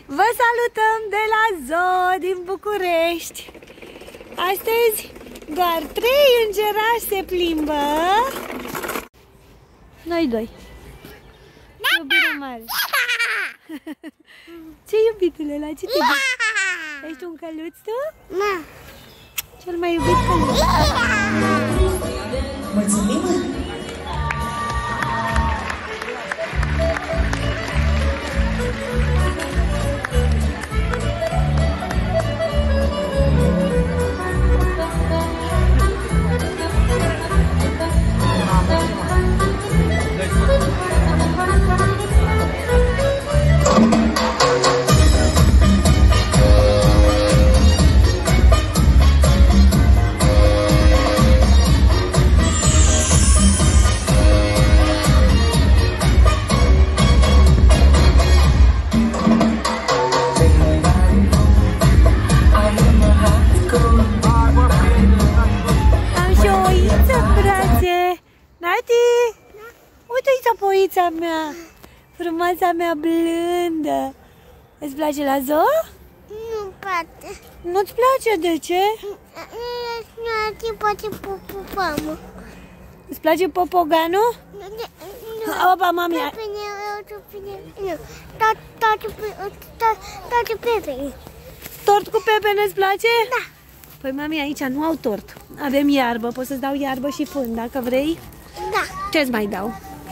Vă salutăm de la Zoo din București. Astăzi doar 3 îngerași se plimbă. Noi doi. Iubire mare. Ce iubitule, la ce te gândești? Ești un căluț tu? Da. Cel mai iubit căluț. Mulțumim! Poița mea, frumoasa mea blândă. Îți place la zoo? Nu-mi place. Nu-ți place? De ce? Nu-mi place popopamul. Îți place popoganul? Nu. Opa, mami. Toate pepene. Tort cu pepene îți place? Da. Păi mami, aici nu au tort. Avem iarbă, pot să-ți dau iarbă și fân dacă vrei. Da. Ce-ți mai dau?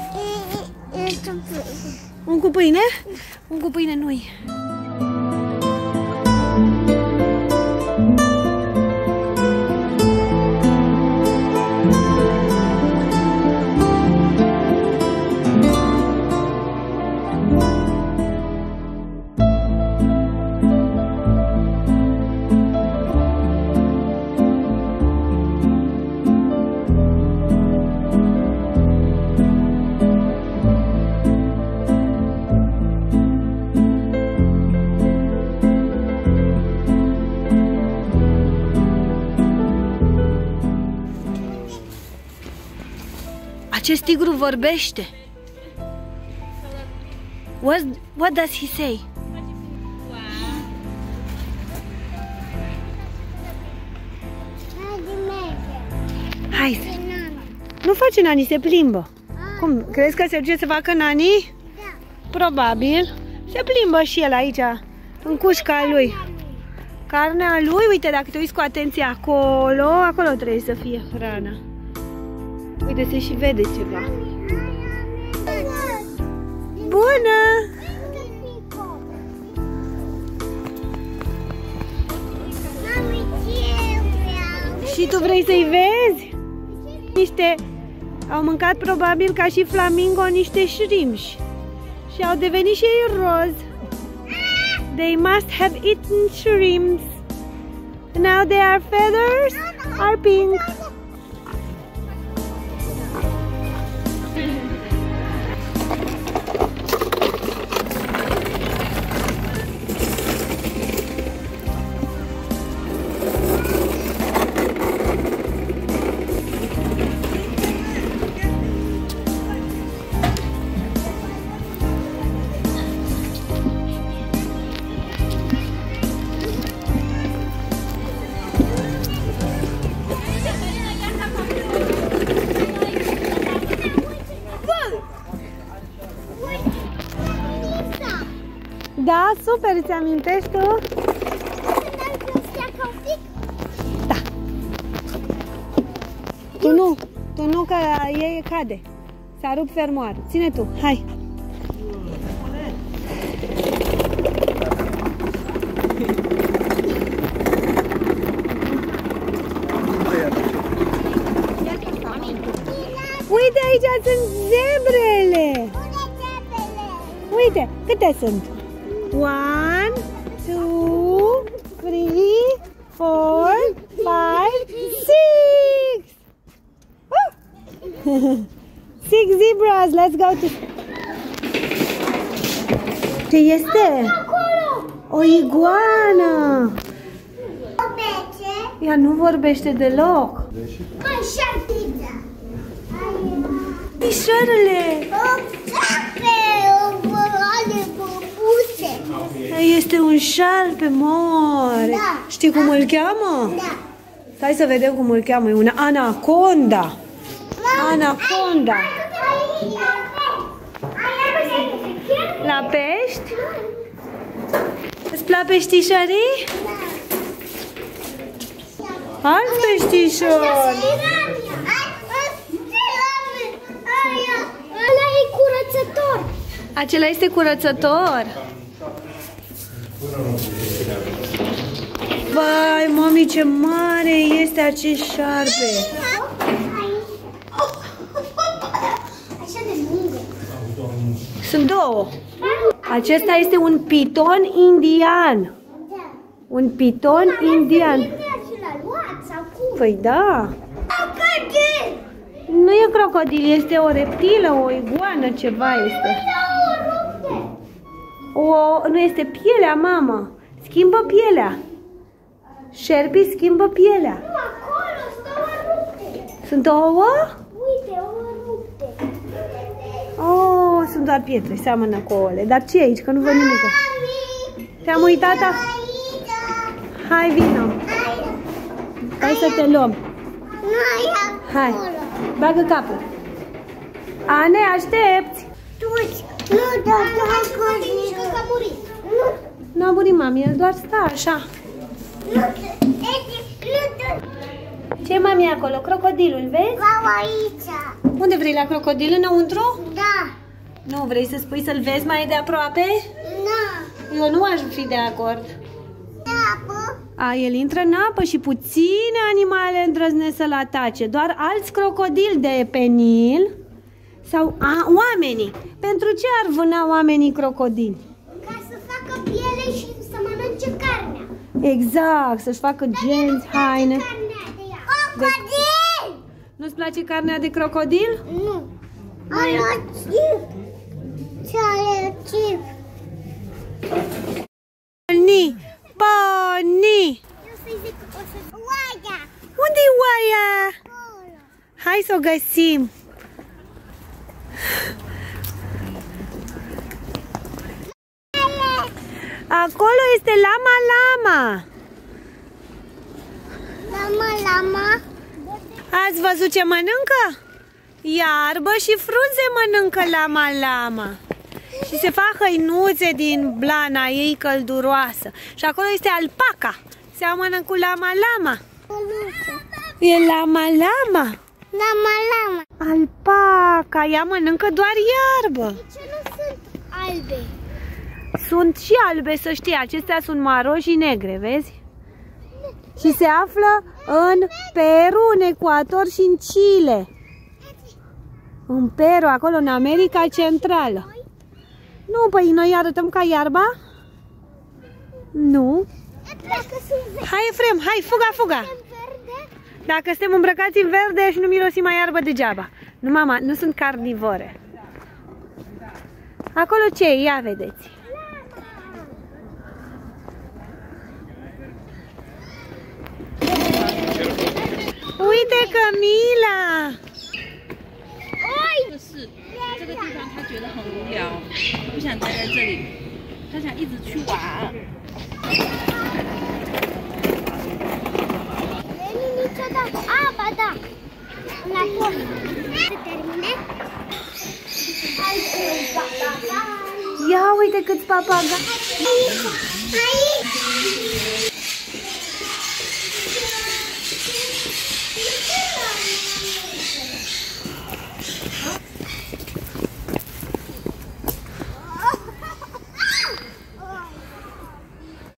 Un cu pâine? Un cu pâine nu-i. Acest tigru vorbește. What does he say? Hai. Nu face nani, se plimbă. Cum? Crezi că se duce să facă nani? Da. Probabil. Se plimbă și el aici, în cușca lui. Carnea lui, uite, dacă te uiți cu atenție acolo, acolo trebuie să fie hrana. Uite, se și vede ceva. Bună! Și tu vrei să-i vezi? Au mâncat probabil ca și flamingo niște șrimși. Și au devenit și ei roz. They must have eaten shrimps. Now their feathers are pink. Da, super, îți amintești tu? Da. Tu nu, că ei cade. S-a rupt fermoarul. Ține tu, hai. Uite, aici sunt zebrele. Uite, câte sunt? 1, 2, 3, 4, 5, 6. 6 zebras. Let's go to... Ce este? O iguană. Ea nu vorbește deloc. Pișoarele. puse. Este un șarpe mare. Da. Știi cum îl cheamă? Da. Hai să vedem cum îl cheamă. E un anaconda. Anaconda. La pești? Îți plac peștișorii? Alți peștișori. Ăla e curățător. Acela este curățător. Vai, mami, ce mare este acest șarpe. Așa de lungă. Sunt două. Acesta este un piton indian. Da. Un piton indian. Și l-a luat sau cum? Păi da. Crocodil! Nu e crocodil, este o reptilă, o iguană, ceva este. Nu este pielea, mamă. Schimbă pielea. Șerpii schimbă pielea. Acolo stau rupte. Sunt ouă? Uite, o rupte. Oh, sunt doar pietre, seamănă cu ouăle. Dar ce e aici? Că nu văd nimic. Te-am uitat. Hai, vină. Hai să te luăm. Hai, bagă capul. Ane, aștepți. Nu, dar că a murit. Nu a murit, mami, el doar stă așa. Ce mami e acolo? Crocodilul, vezi? Vreau aici. Unde vrei, la crocodil înăuntru? Da. Nu, vrei să spui să-l vezi mai de aproape? Da. Eu nu aș fi de acord. Apă. El intră în apă și puține animale îndrăznesc să-l atace. Doar alți crocodili de pe Nil sau oamenii. Pentru ce ar vâna oamenii crocodili? Ca să facă piele și să mănânce carnea. Exact, să-și facă genți, haine. Crocodil! Nu-ți place carnea de crocodil? Nu. Are chip. Ce are chip? Pony! Pony! Eu să-i zic o să... Oaia! Unde-i oaia? Acolo. Hai să o găsim. Acolo este lama lama. Lama. Ați văzut ce mănâncă? Iarbă și frunze mănâncă lama lama. Și se fac hăinuțe din blana ei călduroasă. Și acolo este alpaca. Seamănă cu lama lama. E lama lama. Lama. Alpaca, ea mănâncă doar iarbă. De ce nu sunt albe? Sunt și albe, să știi. Acestea sunt maro și negre, vezi? Și se află în Peru, în Ecuador și în Chile. În Peru, acolo, în America Centrală. Nu, păi noi arătăm ca iarba? Nu. Hai, Efrem, hai, fuga! Dacă suntem îmbrăcați în verde și nu mirosim mai iarbă degeaba. Nu, mama, nu sunt carnivore. Acolo ce e? Ia vedeți. Uite, Camila! 是这个地方，他觉得很无聊，不想待在这里，他想一直去玩。 Niciodată. Ba da. La fond. Se termine. Ia uite câți papagali! Aici.